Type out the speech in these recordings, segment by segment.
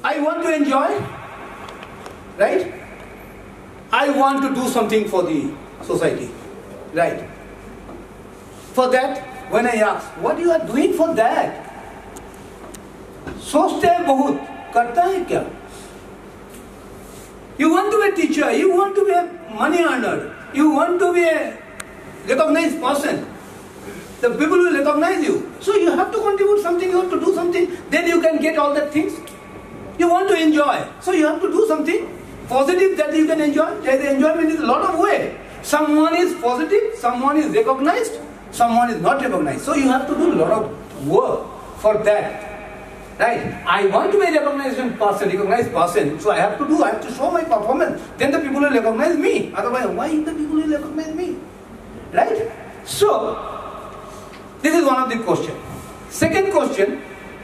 I want to enjoy, right? I want to do something for the society, right? For that, when I ask, what you are doing for that? सोचते हैं बहुत, करता है क्या? You want to be a teacher, you want to be a money earner, you want to be a recognized person. The people will recognize you. So you have to contribute something, you have to do something, then you can get all that things. You want to enjoy, so you have to do something positive that you can enjoy. The enjoyment is a lot of way. Someone is positive, someone is recognized, someone is not recognized. So you have to do a lot of work for that. Right? I want to be a recognized person, so I have to show my performance. Then the people will recognize me. Otherwise, why the people will recognize me? Right? So, this is one of the questions. Second question,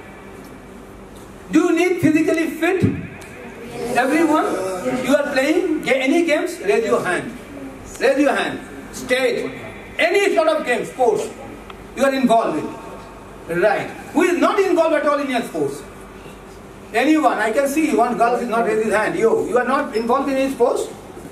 do you need physically fit? Everyone? You are playing any games? Raise your hand. Raise your hand. State. Any sort of game, sports, you are involved in. Right. Who is not involved at all in your sports? Anyone? I can see one girl is not raising his hand. You are not involved in any sports?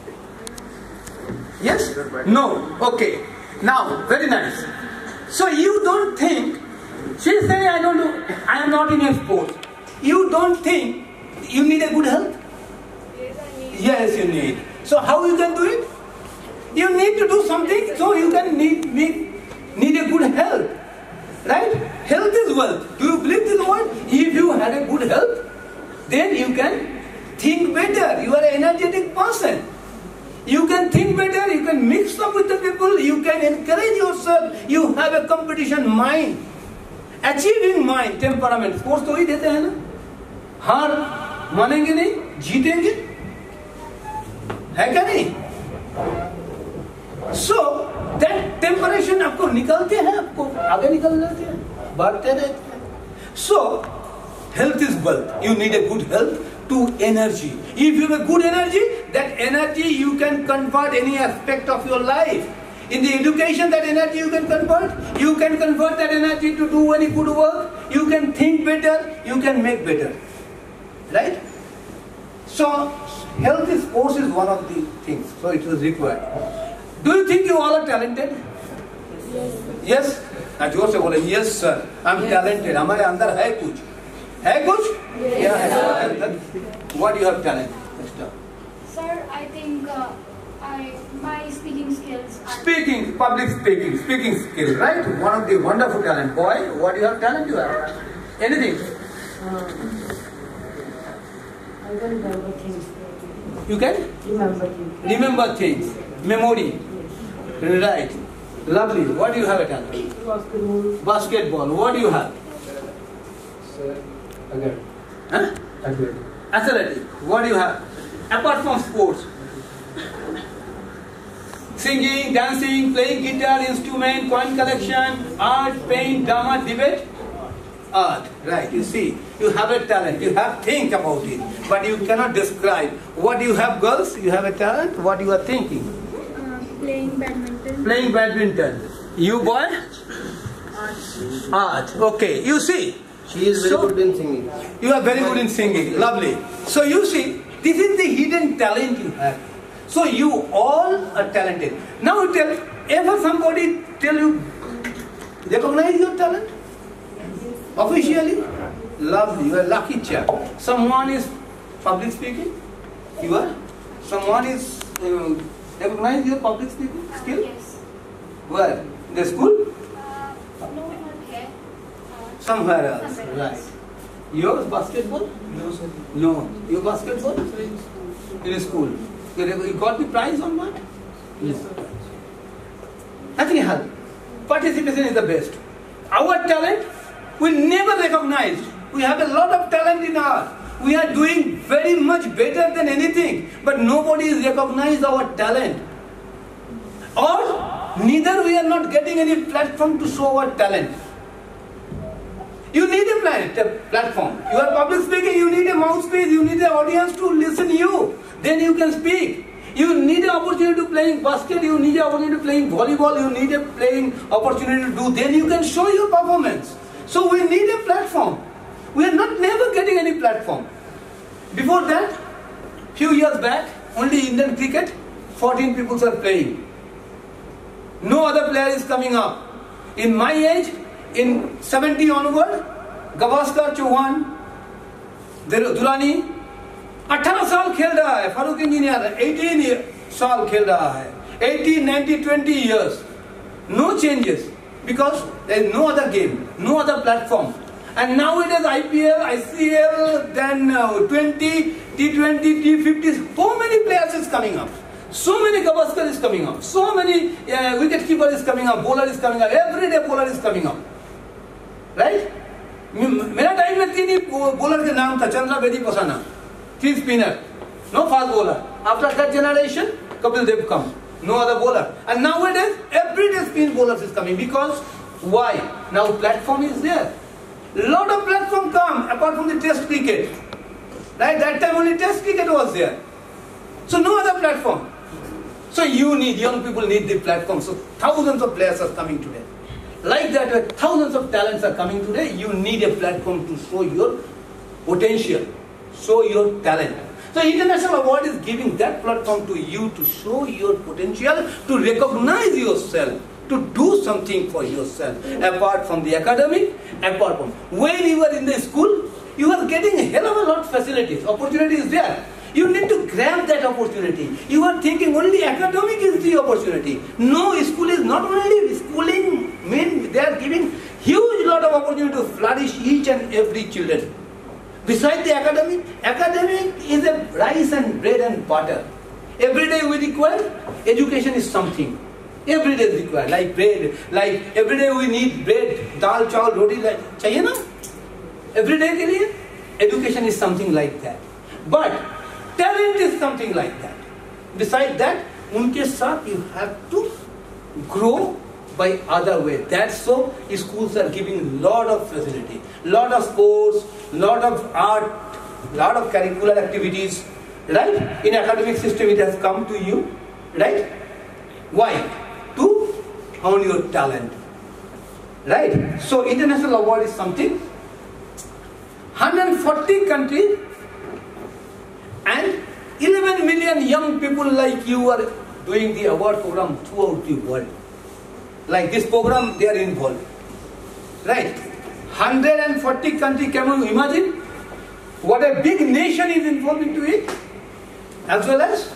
Yes? No. Okay. Now, very nice. So you don't think, she is saying, I don't know, I am not in a sport. You don't think you need a good health? Yes, I need. Yes, you need. So how you can do it? You need to do something so you can need a good health. Right? Health is wealth. Do you believe this word? If you had a good health, then you can think better. You are an energetic person. You can think better, you can mix up with the people, you can encourage yourself, you have a competition mind, achieving mind, temperament. Sports तो ही देते हैं ना, हार मानेंगे नहीं, जीतेंगे, है क्या नहीं? So that temperation आपको निकलते हैं, आपको आगे निकल जाते हैं, बढ़ते रहते हैं. So health is wealth. You need a good health to energy. If you have a good energy, that energy you can convert any aspect of your life. In the education, that energy you can convert. You can convert that energy to do any good work. You can think better. You can make better. Right? So health is sports is one of the things. So it was required. Do you think you all are talented? Yes. जोर से बोले yes sir. I'm talented. हमारे अंदर है कुछ. है कुछ? Yes. What do you have talent? Sir, I think my speaking skills. Speaking, public speaking skills, right? One of the wonderful talent. Boy, what do you have talent you have? Anything? I can remember things. You can? Remember things. Memory. Right. Lovely. What do you have a talent? Basketball. What do you have? Huh? Athletic. What do you have? Apart from sports. Singing, dancing, playing guitar, instrument, coin collection, art, paint, drama, debate. Art. Right. You see, you have a talent. You have think about it. But you cannot describe. What do you have, girls? You have a talent. What you are thinking? Playing badminton. Playing badminton. You boy? Art. Okay. You see. She is very good in singing. You are very good in singing. Lovely. So you see, this is the hidden talent you have. So you all are talented. Now tell, ever somebody tell you, recognize your talent? Officially? Lovely. You are a lucky chap. Someone is public speaking? You are? Someone is recognize your public speaking skill? Yes. Where? In the school? No, not here. Somewhere else. Right. Yours basketball? No, sir. No. Your basketball? In school. You got the prize on what? Yes. Nothing else. Participation is the best. Our talent, we never recognize. We have a lot of talent in us. We are doing very much better than anything. But nobody is recognized our talent. Or neither we are not getting any platform to show our talent. You need a platform. You are public speaking, you need a mouthpiece, you need an audience to listen to you. Then you can speak. You need an opportunity to playing basket, you need an opportunity to playing volleyball, you need a playing opportunity to do, then you can show your performance. So we need a platform. We are not never getting any platform. Before that, few years back, only Indian cricket, 14 people are playing. No other player is coming up. In my age, in 70 onward, Gavaskar, Chauhan, Durrani, 18 साल खेल रहा है. Farooq engineer 18 साल खेल रहा है. 18, 19, 20 years. No changes. Because there is no other game, no other platform. And now it is IPL, ICL, then 20, T20, T50. So many players is coming up. So many Gavaskar is coming up. So many wicket keeper is coming up. Bowler is coming up. Every day bowler is coming up. Right? मेरा time में 3 ही bowler के नाम था. Chandra Bedi Pasana, 3 spinner, no fast bowler. After that generation, Kapil Dev come. No other bowler. And nowadays, every day spin bowlers is coming. Because why? Now platform is there. Lot of platform come apart from the test cricket. Right? That time only test cricket was there. So no other platform. So young people need the platform. So thousands of players are coming today. Like that, thousands of talents are coming today. You need a platform to show your potential, show your talent. So International Award is giving that platform to you to show your potential, to recognize yourself, to do something for yourself, apart from the academic, apart from. When you are in the school, you are getting a hell of a lot of facilities, opportunity is there. You need to grab that opportunity. You are thinking only academic is the opportunity. No, school is not only schooling, they are giving huge lot of opportunity to flourish each and every children. Besides the academic is a rice and bread and butter. Every day we require, education is something. Every day is required, like bread, like every day we need bread, dal, chawal, roti, like, chahiye na? Every day ke liye, education is something like that. But talent is something like that. Besides that, unke saath you have to grow by other way. That's so schools are giving lot of facility, lot of sports, lot of art, lot of curricular activities, right? In academic system it has come to you, right? Why? To hone your talent, right? So International Award is something. 140 countries and 11 million young people like you are doing the award program throughout the world. Like this program, they are involved. Right? 140 countries, can you imagine? What a big nation is involved into it. As well as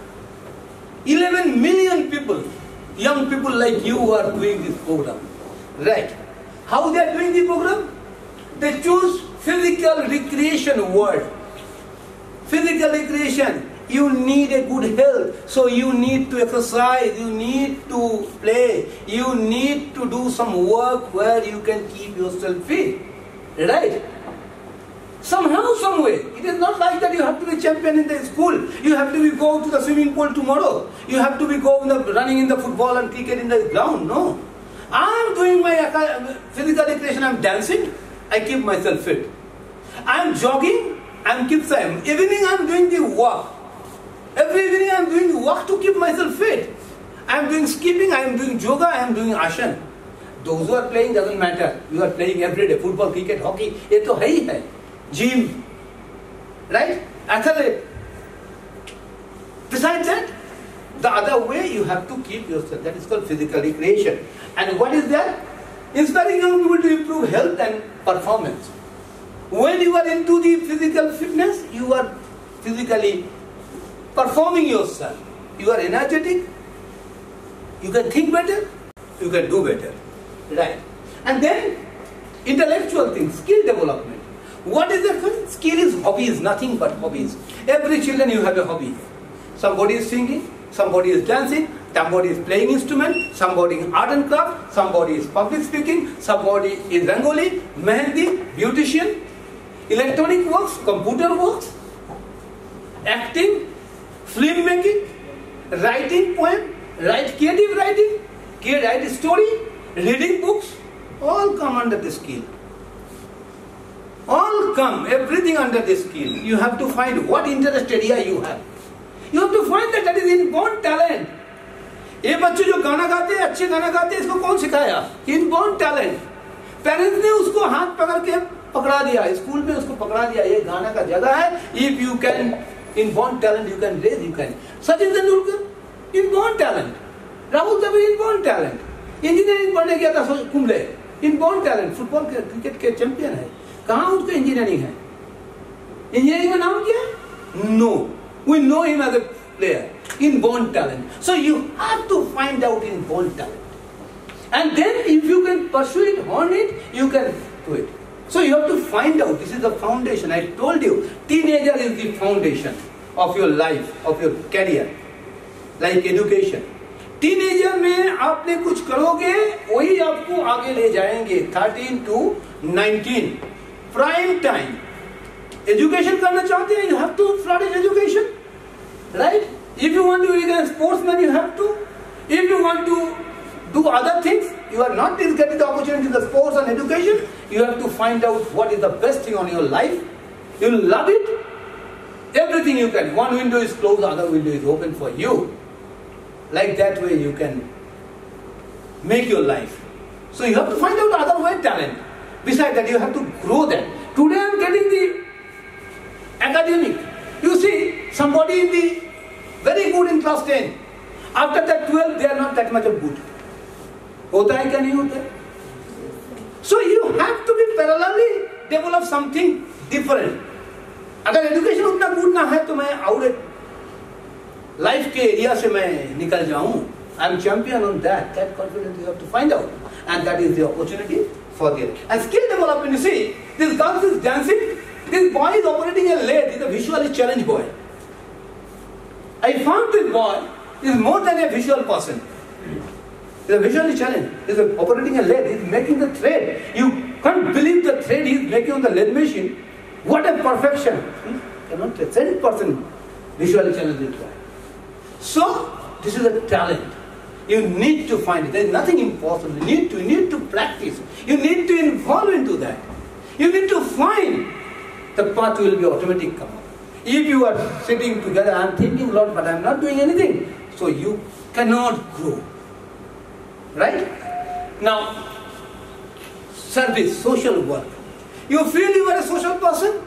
11 million people, young people like you who are doing this program. Right? How they are doing the program? They choose physical recreation word. Physical recreation. You need a good health, so you need to exercise, you need to play, you need to do some work where you can keep yourself fit, right? Somehow, some way. It is not like that you have to be champion in the school, you have to be go to the swimming pool tomorrow, you have to be running in the football and cricket in the ground, no. I am doing my physical recreation, I am dancing, I keep myself fit. I am jogging, I am keep time. Evening I am doing the walk. Every evening I am doing work to keep myself fit. I am doing skipping, I am doing yoga, I am doing asana. Those who are playing doesn't matter. You are playing every day. Football, cricket, hockey, ये तो है ही है. Gym, right? Athlete. Besides that, the other way you have to keep yourself. That is called physical recreation. And what is that? Inspiring young people to improve health and performance. When you are into the physical fitness, you are physically performing yourself. You are energetic, you can think better, you can do better. Right? And then, intellectual things, skill development. What is the skill? Is hobbies, nothing but hobbies. Every children you have a hobby. Somebody is singing, somebody is dancing, somebody is playing instrument, somebody is art and craft, somebody is public speaking, somebody is rangoli, mehendi, beautician, electronic works, computer works, acting, film making, writing poem, creative writing, write story, reading books, all come under this skill. All come, everything under this skill. You have to find what interest area you have. You have to find that is inborn talent. ये बच्चे जो गाना गाते हैं, अच्छे गाना गाते हैं, इसको कौन सिखाया? Inborn talent. पेरेंट्स ने उसको हाथ पकड़ के पकड़ा दिया, स्कूल में उसको पकड़ा दिया, ये गाना का जगह है. If you can inborn talent, you can raise, you can. Sachin Tendulkar, inborn talent. Rahul Dravid, inborn talent. Engineering पढ़ने गया था कुंबले, इनबॉर्न टैलेंट, फुटबॉल के क्रिकेट के चैंपियन है. कहाँ उसका इंजीनियरिंग है? इंजीनियरिंग में नाम क्या है? No, we know him as a player. Inborn talent. So you have to find out inborn talent, and then if you can pursue it, hone it, you can do it. So you have to find out. This is the foundation. I told you, teenager is the foundation of your life, of your career, like education. Teenager में आपने कुछ करोगे, वही आपको आगे ले जाएंगे. 13 to 19 prime time. Education करना चाहते हैं, you have to flourish education, right? If you want to be a sportsman, you have to. If you want to do other things, you are not getting the opportunity in the sports and education. You have to find out what is the best thing on your life. You will love it. Everything you can. One window is closed, the other window is open for you. Like that way you can make your life. So you have to find out other way talent. Besides that, you have to grow that. Today I am getting the academic. You see, somebody in the very good in class 10. After that 12, they are not that much of good. होता है क्या नहीं होता? So you have to be parallelly develop something different. अगर education उतना good ना है तो मैं आउट लाइफ के एरिया से मैं निकल जाऊं. I am champion on that. That confidence you have to find out, and that is the opportunity for the. And skill development. You see, this girl is dancing. This boy is operating a lathe. He is a visually challenged boy. I found this boy is more than a visual person. He is a visually challenged. He is operating a lathe. He is making the thread. You can't believe the thread he is making on the lathe machine. What a perfection! Cannot 10% visually challenged required. So this is a talent. You need to find it. There is nothing impossible. You need to practice. You need to involve into that. You need to find the path will be automatic come up. If you are sitting together, I am thinking a lot, but I am not doing anything, so you cannot grow. Right? Now, service, social work. You feel you are a social person?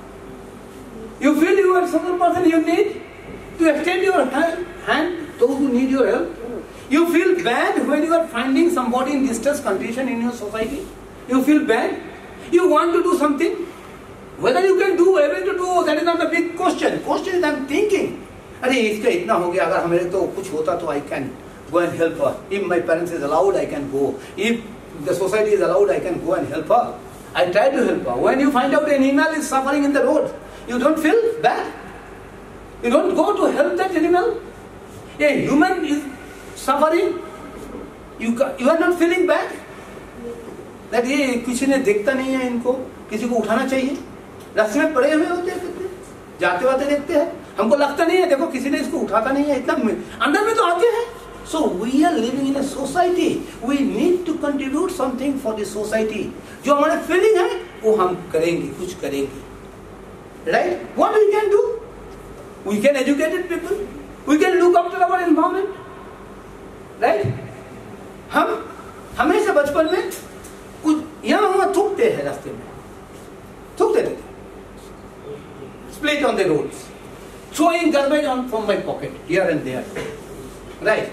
You feel you are a social person, you need to extend your hand to those who need your help. You feel bad when you are finding somebody in distress condition in your society. You feel bad. You want to do something. Whether you can do, able to do, that is not the big question. Question is I am thinking. अरे इसका इतना हो गया, अगर हमें तो कुछ होता तो I can go and help her. If my parents is allowed, I can go. If the society is allowed, I can go and help her. I try to help her. When you find out an animal is suffering in the road, you don't feel bad. You don't go to help that animal. A human is suffering. You are not feeling bad. That ये किसी ने देखता नहीं है इनको, किसी को उठाना चाहिए. रास्ते में पड़े हुए होते हैं, जाते वाते देखते हैं, हमको लगता नहीं है देखो किसी ने इसको उठाता नहीं है, इतना अंदर में तो आते हैं. So we are living in a society. We need to contribute something for the society. जो हमारे feeling है वो हम करेंगे, कुछ करेंगे. Right? What we can do? We can educate people. We can look after our environment. Right? हम हमेशा बचपन में कुछ यहाँ वहाँ थूकते हैं रास्ते में, थूकते रहते. Split on the roads, throwing garbage on from my pocket here and there. Right?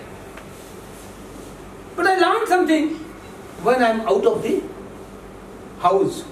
But I learned something when I am out of the house,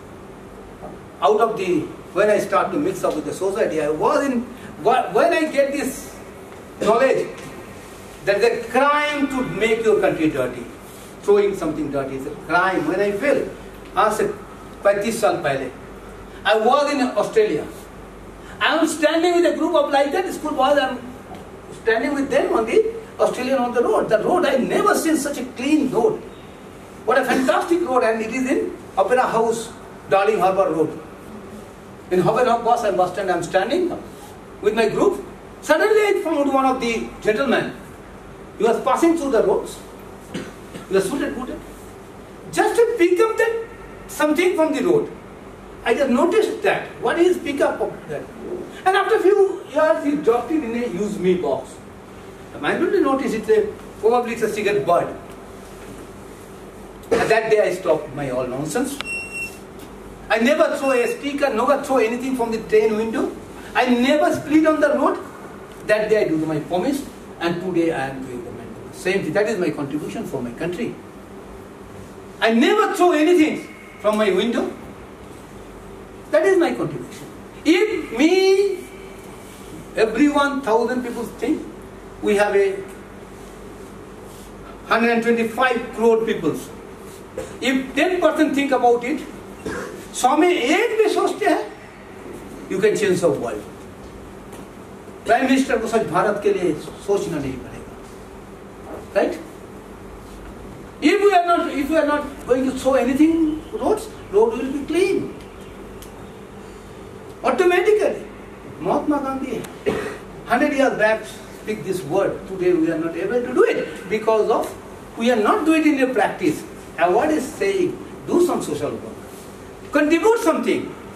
when I start to mix up with the society. When I get this knowledge that it's a crime to make your country dirty, throwing something dirty is a crime. When I feel, आज से 35 साल पहले, I was in Australia. I am standing with a group of like that school boys. I am standing with them on the Australian on the road. The road, I never seen such a clean road. What a fantastic road, and it is in Opera House, Darling Harbour Road. In Opera Bus and bus stand, I am standing with my group. Suddenly I found one of the gentlemen. He was passing through the roads. He was suited, booted. Just to pick up that something from the road. I just noticed that. What is pick up of that? And after a few years, he dropped it in a use me box. I didn't notice probably it's a cigarette bird. And that day I stopped my all nonsense. I never throw a sticker, never throw anything from the train window. I never split on the road. That day I do my promise, and today I am doing the maintenance. Same thing. That is my contribution for my country. I never throw anything from my window. That is my contribution. If me, every 1,000 people think, we have a 125 crore people. If 10% think about it, 100 में एक भी सोचते हैं, you can change the world. Prime minister को सच भारत के लिए सोचना नहीं पड़ेगा, right? If we are not going to throw anything roads, road will be clean. Automatically. Mahatma Gandhi 100 years back speak this word. Today we are not able to do it because of we are not doing it in a practice. And what is saying? Do some social work. Contribute something.